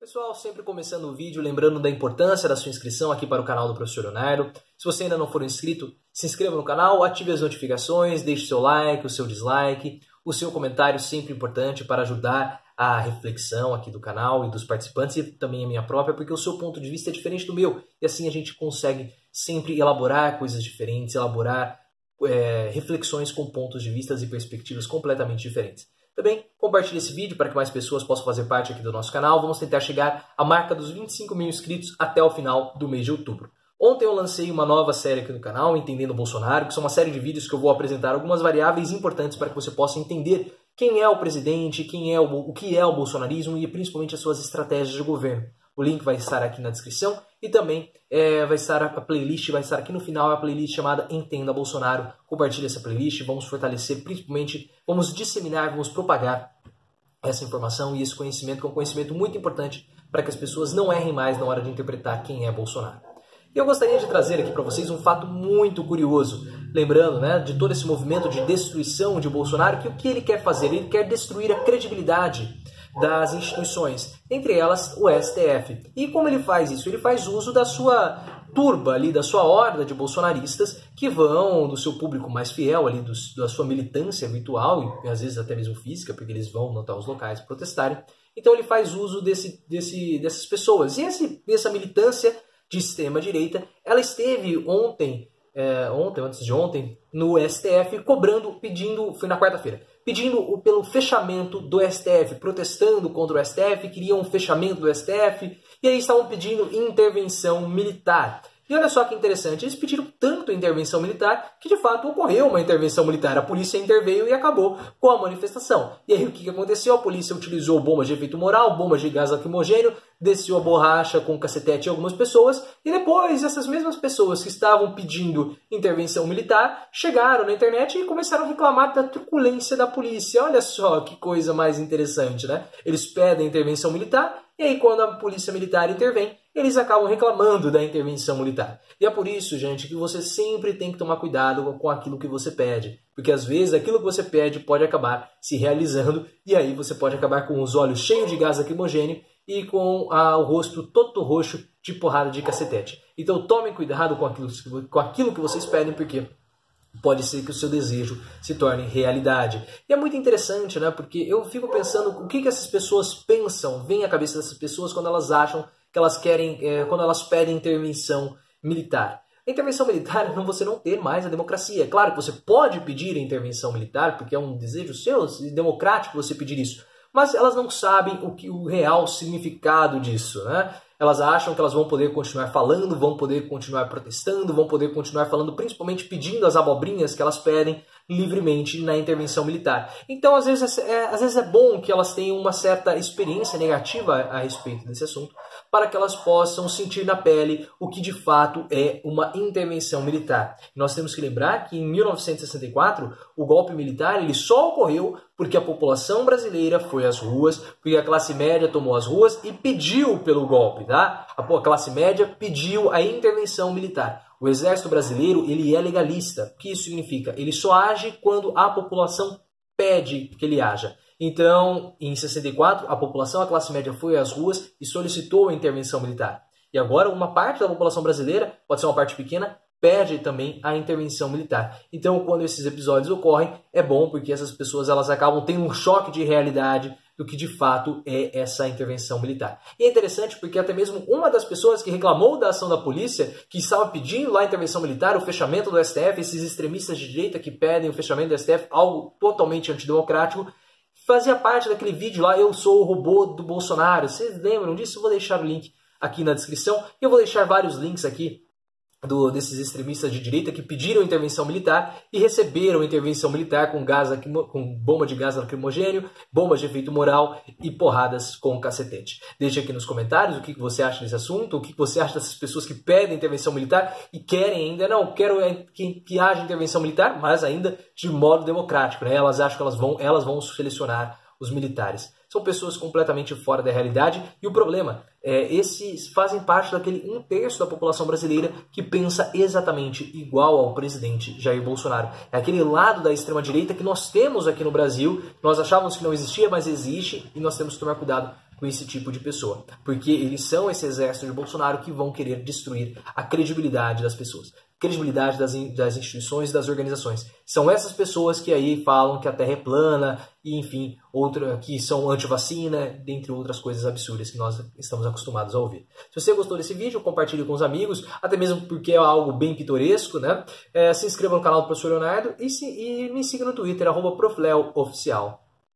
Pessoal, sempre começando o vídeo, lembrando da importância da sua inscrição aqui para o canal do Professor Leonardo. Se você ainda não for inscrito, se inscreva no canal, ative as notificações, deixe seu like, o seu dislike, o seu comentário sempre importante para ajudar a reflexão aqui do canal e dos participantes e também a minha própria, porque o seu ponto de vista é diferente do meu e assim a gente consegue sempre elaborar coisas diferentes, elaborar reflexões com pontos de vista e perspectivas completamente diferentes. Também compartilhe esse vídeo para que mais pessoas possam fazer parte aqui do nosso canal. Vamos tentar chegar à marca dos 25 mil inscritos até o final do mês de outubro. Ontem eu lancei uma nova série aqui no canal, Entendendo o Bolsonaro, que são uma série de vídeos que eu vou apresentar algumas variáveis importantes para que você possa entender quem é o presidente, o que é o bolsonarismo e principalmente as suas estratégias de governo. O link vai estar aqui na descrição e também vai estar a playlist, vai estar aqui no final a playlist chamada Entenda Bolsonaro. Compartilhe essa playlist, vamos fortalecer, principalmente, vamos disseminar, vamos propagar essa informação e esse conhecimento, que é um conhecimento muito importante para que as pessoas não errem mais na hora de interpretar quem é Bolsonaro. E eu gostaria de trazer aqui para vocês um fato muito curioso, lembrando de todo esse movimento de destruição de Bolsonaro, que o que ele quer fazer? Ele quer destruir a credibilidade das instituições, entre elas o STF. E como ele faz isso? Ele faz uso da sua turba ali, da sua horda de bolsonaristas que vão, do seu público mais fiel ali, da sua militância virtual e às vezes até mesmo física, porque eles vão notar os locais protestarem. Então ele faz uso dessas pessoas. E essa militância de extrema-direita, ela esteve antes de ontem, no STF, foi na quarta-feira, pedindo pelo fechamento do STF, protestando contra o STF, queriam um fechamento do STF, e aí estavam pedindo intervenção militar. E olha só que interessante, eles pediram tanto intervenção militar que de fato ocorreu uma intervenção militar. A polícia interveio e acabou com a manifestação. E aí o que aconteceu? A polícia utilizou bombas de efeito moral, bombas de gás lacrimogêneo, desceu a borracha com cacetete em algumas pessoas e depois essas mesmas pessoas que estavam pedindo intervenção militar chegaram na internet e começaram a reclamar da truculência da polícia. Olha só que coisa mais interessante, né? Eles pedem intervenção militar e aí quando a polícia militar intervém, eles acabam reclamando da intervenção militar. E é por isso, gente, que você sempre tem que tomar cuidado com aquilo que você pede. Porque às vezes aquilo que você pede pode acabar se realizando e aí você pode acabar com os olhos cheios de gás lacrimogêneo e com o rosto todo roxo de porrada de cacetete. Então tomem cuidado com aquilo que vocês pedem, porque pode ser que o seu desejo se torne realidade. E é muito interessante, né? Porque eu fico pensando o que essas pessoas pensam, vem à cabeça dessas pessoas quando elas acham que elas querem, quando elas pedem intervenção militar. A intervenção militar é você não ter mais a democracia. É claro que você pode pedir a intervenção militar, porque é um desejo seu, democrático você pedir isso. Mas elas não sabem o real significado disso, né? Elas acham que elas vão poder continuar falando, vão poder continuar protestando, vão poder continuar falando, principalmente pedindo as abobrinhas que elas pedem livremente na intervenção militar. Então, às vezes é bom que elas tenham uma certa experiência negativa a respeito desse assunto, para que elas possam sentir na pele o que de fato é uma intervenção militar. Nós temos que lembrar que em 1964, o golpe militar ele só ocorreu porque a população brasileira foi às ruas, porque a classe média tomou as ruas e pediu pelo golpe, tá? A classe média pediu a intervenção militar. O exército brasileiro ele é legalista. O que isso significa? Ele só age quando a população pede que ele haja. Então, em 64, a classe média foi às ruas e solicitou a intervenção militar. E agora, uma parte da população brasileira, pode ser uma parte pequena, pede também a intervenção militar. Então, quando esses episódios ocorrem, é bom porque essas pessoas elas acabam tendo um choque de realidade do que de fato é essa intervenção militar. E é interessante porque até mesmo uma das pessoas que reclamou da ação da polícia, que estava pedindo lá a intervenção militar, o fechamento do STF, esses extremistas de direita que pedem o fechamento do STF, algo totalmente antidemocrático, fazia parte daquele vídeo lá, Eu Sou o Robô do Bolsonaro. Vocês lembram disso? Eu vou deixar o link aqui na descrição. E eu vou deixar vários links aqui desses extremistas de direita que pediram intervenção militar e receberam intervenção militar com bomba de gás lacrimogêneo, bombas de efeito moral e porradas com cacetete. Deixe aqui nos comentários o que você acha desse assunto, o que você acha dessas pessoas que pedem intervenção militar e querem ainda, não, quero que haja intervenção militar, mas ainda de modo democrático, né? Elas acham que elas vão selecionar os militares. São pessoas completamente fora da realidade e o problema esses fazem parte daquele 1/3 da população brasileira que pensa exatamente igual ao presidente Jair Bolsonaro. É aquele lado da extrema-direita que nós temos aqui no Brasil, nós achávamos que não existia, mas existe e nós temos que tomar cuidado com esse tipo de pessoa, porque eles são esse exército de Bolsonaro que vão querer destruir a credibilidade das pessoas, credibilidade das instituições e das organizações. São essas pessoas que aí falam que a Terra é plana e, enfim, que são anti-vacina, dentre outras coisas absurdas que nós estamos acostumados a ouvir. Se você gostou desse vídeo, compartilhe com os amigos, até mesmo porque é algo bem pitoresco, né? Se inscreva no canal do Professor Leonardo e me siga no Twitter, @profleooficial.